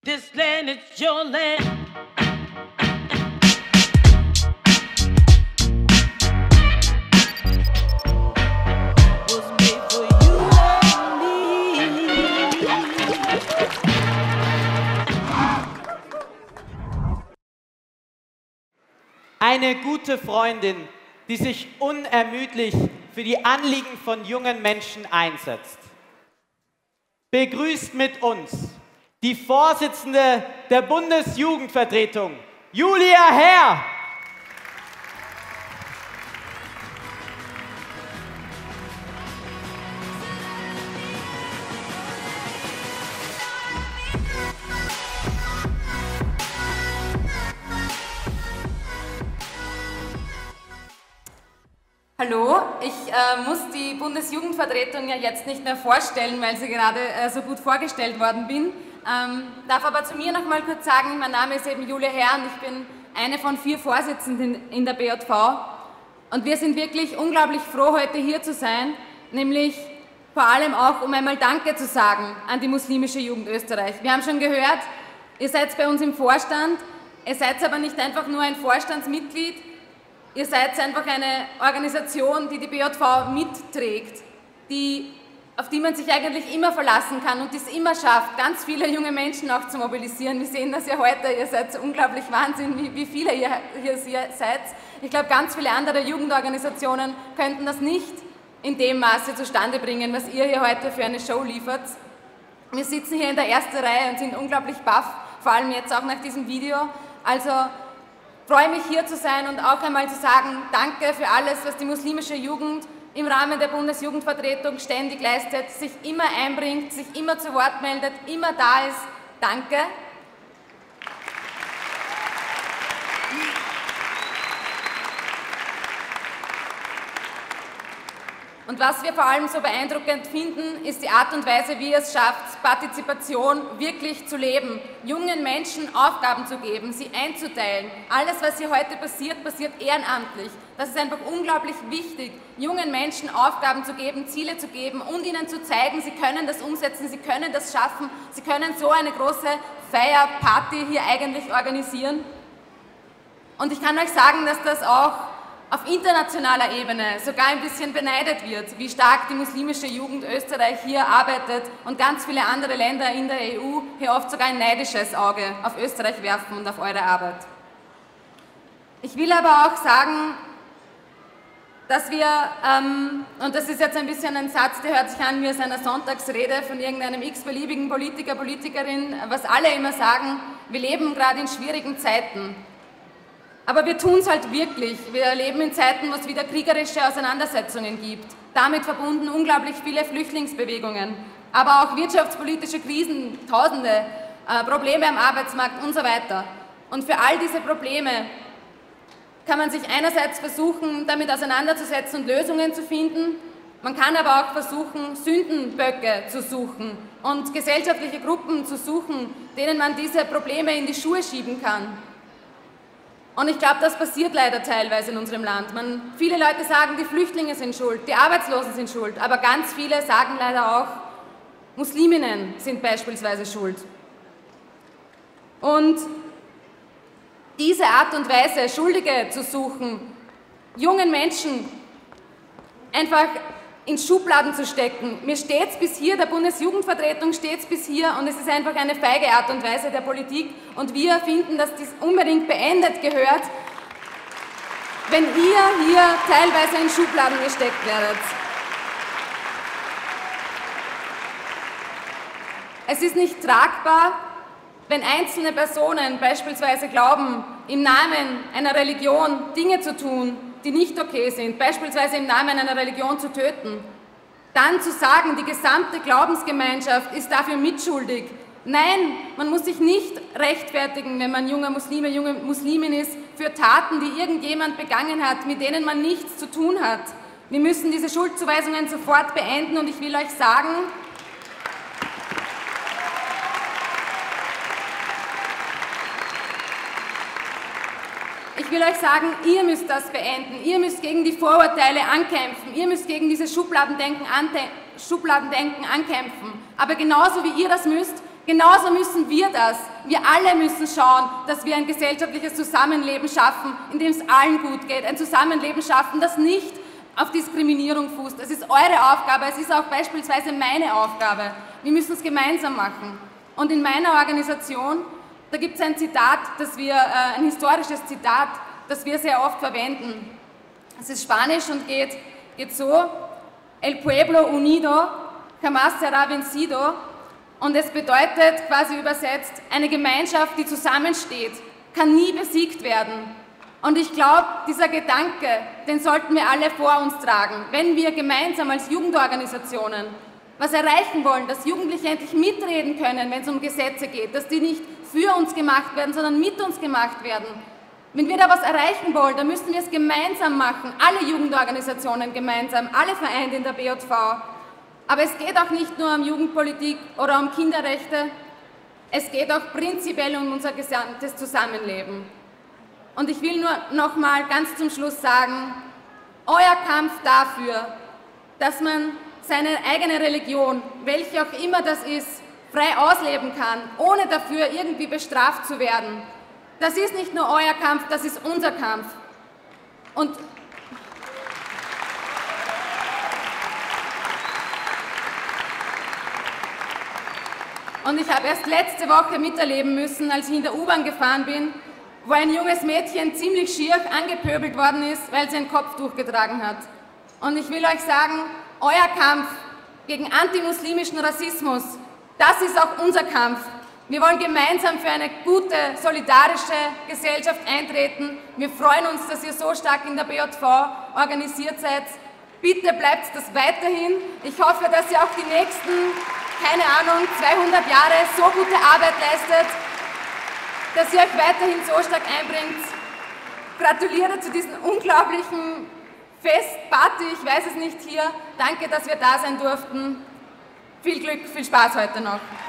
This land is your land. Was made for you and me. Eine gute Freundin, die sich unermüdlich für die Anliegen von jungen Menschen einsetzt. Begrüßt mit uns die Vorsitzende der Bundesjugendvertretung, Julia Herr. Hallo, ich muss die Bundesjugendvertretung ja jetzt nicht mehr vorstellen, weil sie gerade so gut vorgestellt worden bin. Darf aber zu mir noch mal kurz sagen, mein Name ist eben Julia Herr und ich bin eine von 4 Vorsitzenden in der BJV. Und wir sind wirklich unglaublich froh, heute hier zu sein, nämlich vor allem auch, um einmal Danke zu sagen an die muslimische Jugend Österreich. Wir haben schon gehört, ihr seid bei uns im Vorstand, ihr seid aber nicht einfach nur ein Vorstandsmitglied, ihr seid einfach eine Organisation, die die BJV mitträgt, auf die man sich eigentlich immer verlassen kann und die es immer schafft, ganz viele junge Menschen auch zu mobilisieren. Wir sehen das ja heute, ihr seid unglaublich Wahnsinn, wie viele ihr hier seid. Ich glaube, ganz viele andere Jugendorganisationen könnten das nicht in dem Maße zustande bringen, was ihr hier heute für eine Show liefert. Wir sitzen hier in der ersten Reihe und sind unglaublich baff, vor allem jetzt auch nach diesem Video. Also freue mich, hier zu sein und auch einmal zu sagen, danke für alles, was die muslimische Jugend im Rahmen der Bundesjugendvertretung ständig leistet, sich immer einbringt, sich immer zu Wort meldet, immer da ist. Danke. Und was wir vor allem so beeindruckend finden, ist die Art und Weise, wie ihr es schafft, Partizipation wirklich zu leben, jungen Menschen Aufgaben zu geben, sie einzuteilen. Alles, was hier heute passiert, passiert ehrenamtlich. Das ist einfach unglaublich wichtig, jungen Menschen Aufgaben zu geben, Ziele zu geben und ihnen zu zeigen, sie können das umsetzen, sie können das schaffen, sie können so eine große Feierparty hier eigentlich organisieren. Und ich kann euch sagen, dass das auch auf internationaler Ebene sogar ein bisschen beneidet wird, wie stark die muslimische Jugend Österreich hier arbeitet und ganz viele andere Länder in der EU hier oft sogar ein neidisches Auge auf Österreich werfen und auf eure Arbeit. Ich will aber auch sagen, dass wir, und das ist jetzt ein bisschen ein Satz, der hört sich an wie aus einer Sonntagsrede von irgendeinem x-beliebigen Politiker, Politikerin, was alle immer sagen, wir leben gerade in schwierigen Zeiten. Aber wir tun es halt wirklich. Wir leben in Zeiten, wo es wieder kriegerische Auseinandersetzungen gibt. Damit verbunden unglaublich viele Flüchtlingsbewegungen, aber auch wirtschaftspolitische Krisen, tausende Probleme am Arbeitsmarkt und so weiter. Und für all diese Probleme kann man sich einerseits versuchen, damit auseinanderzusetzen und Lösungen zu finden. Man kann aber auch versuchen, Sündenböcke zu suchen und gesellschaftliche Gruppen zu suchen, denen man diese Probleme in die Schuhe schieben kann. Und ich glaube, das passiert leider teilweise in unserem Land. Viele Leute sagen, die Flüchtlinge sind schuld, die Arbeitslosen sind schuld, aber ganz viele sagen leider auch, Musliminnen sind beispielsweise schuld. Und diese Art und Weise, Schuldige zu suchen, jungen Menschen einfach in Schubladen zu stecken. Mir steht es bis hier, der Bundesjugendvertretung steht es bis hier und es ist einfach eine feige Art und Weise der Politik und wir finden, dass dies unbedingt beendet gehört, wenn ihr hier teilweise in Schubladen gesteckt werdet. Es ist nicht tragbar, wenn einzelne Personen beispielsweise glauben, im Namen einer Religion Dinge zu tun, die nicht okay sind, beispielsweise im Namen einer Religion zu töten, dann zu sagen, die gesamte Glaubensgemeinschaft ist dafür mitschuldig. Nein, man muss sich nicht rechtfertigen, wenn man junger Muslime, junge Muslimin ist, für Taten, die irgendjemand begangen hat, mit denen man nichts zu tun hat. Wir müssen diese Schuldzuweisungen sofort beenden und ich will euch sagen, ihr müsst das beenden, ihr müsst gegen die Vorurteile ankämpfen, ihr müsst gegen dieses Schubladendenken ankämpfen. Aber genauso wie ihr das müsst, Genauso müssen wir das. Wir alle müssen schauen, dass wir ein gesellschaftliches Zusammenleben schaffen, in dem es allen gut geht. Ein Zusammenleben schaffen, das nicht auf Diskriminierung fußt. Es ist eure Aufgabe, es ist auch beispielsweise meine Aufgabe. Wir müssen es gemeinsam machen. Und in meiner Organisation, da gibt es ein Zitat, ein historisches Zitat, das wir sehr oft verwenden. Es ist Spanisch und geht so: El pueblo unido jamás será vencido. Und es bedeutet, quasi übersetzt, eine Gemeinschaft, die zusammensteht, kann nie besiegt werden. Und ich glaube, dieser Gedanke, den sollten wir alle vor uns tragen. Wenn wir gemeinsam als Jugendorganisationen was erreichen wollen, dass Jugendliche endlich mitreden können, wenn es um Gesetze geht, dass die nicht für uns gemacht werden, sondern mit uns gemacht werden. Wenn wir da was erreichen wollen, dann müssen wir es gemeinsam machen, alle Jugendorganisationen gemeinsam, alle Vereine in der BJV. Aber es geht auch nicht nur um Jugendpolitik oder um Kinderrechte, es geht auch prinzipiell um unser gesamtes Zusammenleben. Und ich will nur noch mal ganz zum Schluss sagen, euer Kampf dafür, dass man seine eigene Religion, welche auch immer das ist, frei ausleben kann, ohne dafür irgendwie bestraft zu werden, das ist nicht nur euer Kampf, das ist unser Kampf. Und ich habe erst letzte Woche miterleben müssen, als ich in der U-Bahn gefahren bin, wo ein junges Mädchen ziemlich schier angepöbelt worden ist, weil sie ein Kopftuch getragen hat. Und ich will euch sagen, euer Kampf gegen antimuslimischen Rassismus, das ist auch unser Kampf. Wir wollen gemeinsam für eine gute, solidarische Gesellschaft eintreten. Wir freuen uns, dass ihr so stark in der BJV organisiert seid. Bitte bleibt das weiterhin. Ich hoffe, dass ihr auch die nächsten, keine Ahnung, 200 Jahre so gute Arbeit leistet, dass ihr euch weiterhin so stark einbringt. Gratuliere zu diesem unglaublichen Fest, Party, ich weiß es nicht hier. Danke, dass wir da sein durften. Viel Glück, viel Spaß heute noch.